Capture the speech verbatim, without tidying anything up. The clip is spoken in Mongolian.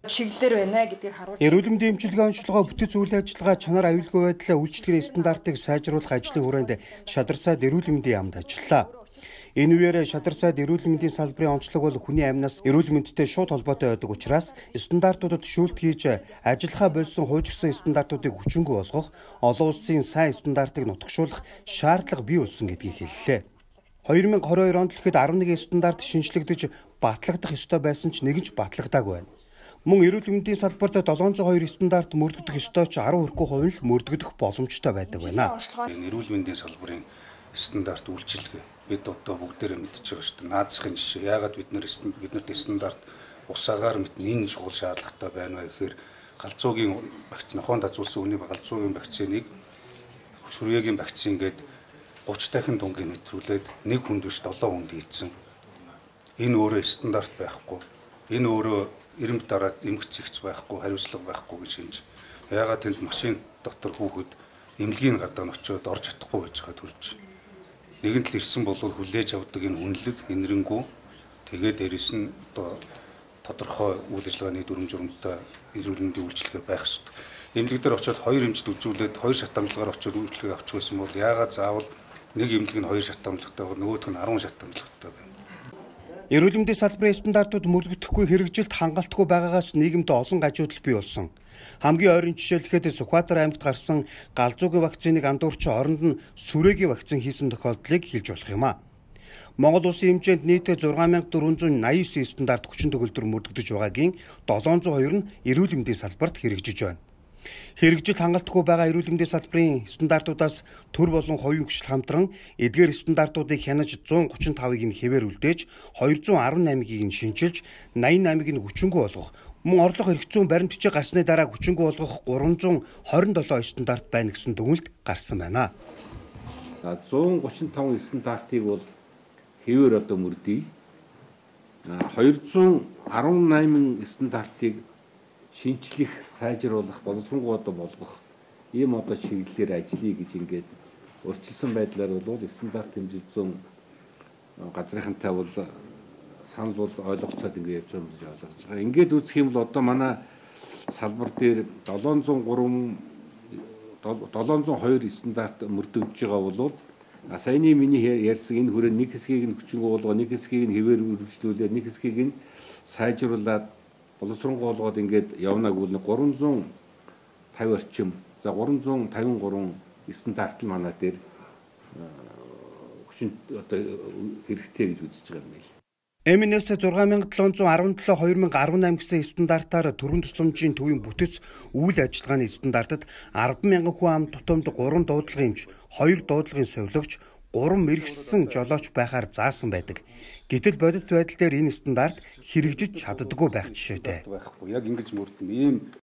чиглэлээр байна гэдгийг харуулж. Эрүүл мэндийн эмчилгээ онцлогоо бүтэц үйл ажиллагаа чанар аюулгүй байдлаа үйлчлэгийн стандартыг сайжруулах ажлын хүрээнд Шадар сайд эрүүл мэндийн яамд ажиллаа. Энэ үеэр Шадар сайд эрүүл мэндийн салбарын онцлог бол хүний амнаас эрүүл мэндтэй шууд холбоотой байдаг учраас стандартуудад шүүлт хийж ажиллахаа болсон хуульчилсан стандартуудыг хүчингү болгох, олон улсын сайн стандартыг нутагшуулах шаардлага бий болсон гэдгийг хэллээ. хоёр мянга хорин хоёр онд л ихэд арван нэгэн стандарт шинжлэгдэж батлагдах ёстой байсан ч нэг ч батлагдаагүй байна. Мөн эрүүл мэндийн салбарт долоон зуун хоёр стандарт мөрдөгдөх ёстой ч арван хүрэхгүй хувь нь л мөрдөгдөх боломжтой байдаг байна. Эрүүл мэндийн салбарын стандарт үйлчилгээ бид одоо бүгдээрээ мэдчихэж байгаа шүү дээ. Наацхийн жишээ. Яагаад бид нэр биднэрт стандарт усаагаар мэднэ энэ чухал шаардлагатай байна вэ гэхээр галзуугийн вакцины нохоонд азуулсан үний галзуугийн вакциныг сүрьегийн вакцин гээд гуч дахин дунгийн нэвтрүүлээд нэг хүнд биш долоон хүнд хийцэн. Энэ өөрөө стандарт байхгүй. Энэ өөрөө эрэмт дараад эмгэг цэгц байхгүй, хариуцлага байхгүй гэж шинж. Яагаад тэнд машин дотор хүүхэд эмнэлгийн гадаа нь очиод орж чадахгүй байж байгаа төрж. Нэгэн тал ирсэн бол хүлээж авдаг энэ үнэлэг, энэрэнгүү тэгээд дээрэс нь одоо тодорхой үйл ажиллагааны дүрм журамтай эрүүл мэндийн үйлчилгээ байх ёстой. Эмнэлэг дээр очиод хоёр эмчд үзүүлээд хоёр шат амжилгаар очиод үйлчилгээ авчих байсан бол яагаад заавал нэг эмнэлэг нь хоёр шат амжилтайгаар нөгөөх нь арван шат амжилттай байна. Эрүүл мэндийн салбарын стандартууд мөрдөгдөхгүй хэрэгжилт хангалтгүй байгаагаас нийгэмд олон гажуудал бий болсон. Хамгийн ойрын жишээлхэд Сүхбаатар аймагт гарсан галзуугийн вакциныг андуурч оронд нь сүрээгийн вакцин хийсэн тохиолдлыг хэлж болох юм а. Монгол улсын хэмжээнд нийтдээ зургаан мянга дөрвөн зуун наян девять стандарт хүчин төгөлдөр мөрдөгдөж байгаагийн долоон зуун хоёр нь эрүүл мэндийн салбарт хэрэгжиж байна. Хэрэгжилт хангалтгүй байгаа эрүүл мэндийн салбарын стандартуудаас төр болон хувийн хүчил хамтран эдгээр стандартуудыг хянаж зуун гучин тавыг нь хэвээр үлдээж хоёр зуун арван наймыг нь шинжилж наян наймыг нь хүчингү болгох, мөн орлого эрх зүйн баримт бичиг гарсны дараа хүчингү болгох гурван зуун хорин долоо стандарт байна гэсэн дүгнэлт гарсан байна. За зуун гучин таван стандартыг бол хэвээр одоо мөрдөй. хоёр зуун арван найман стандартыг шинжлэх, сайжруулах, боловсронгуй одоо болгох ийм одоо чиглэлээр ажиллая гэж ингээд урьдчилсан байдлаар бол стандарт хэмжээ зүүн газрынхантай бол санал бол ойлгоцоод ингээд явж байгаа юм гэж ойлгож байгаа. Ингээд үзэх юм бол одоо манай салбар дээр долоон зуун гурван долоон зуун хоёр стандарт мөрдөгдөж байгаа бол саяны миний ярьсан энэ хүрээ нэг хэсгийг нь хүчингү болгоо, нэг хэсгийг нь хэвээр үргэлжлүүлээд, нэг хэсгийг нь сайжруулад боловсронгуй болгоод ингээд явнаг үл гурван зуун тавь орчим, за гурван зуун тавин гурван стандарт л манай дээр хүчин одоо хэрэгтэй гэж үзэж байгаа юм байна. эм эн эс зургаан мянга долоон зуун арван төлөө хоёр мянга арван найман гэсэн стандартаар төрийн тусламжийн төвийн бүтэц үйл ажиллагааны стандартад арван мянган хүн ам тутамд гурван дуудлагын эмч, хоёр дуудлагын совилогч, гурван мэргэссэн жолооч байхаар заасан байдаг. Гэтэл бодит байдал дээр энэ стандарт хэрэгжиж чаддаггүй байх жишээтэй. Яг ингэж мөрдөн ийм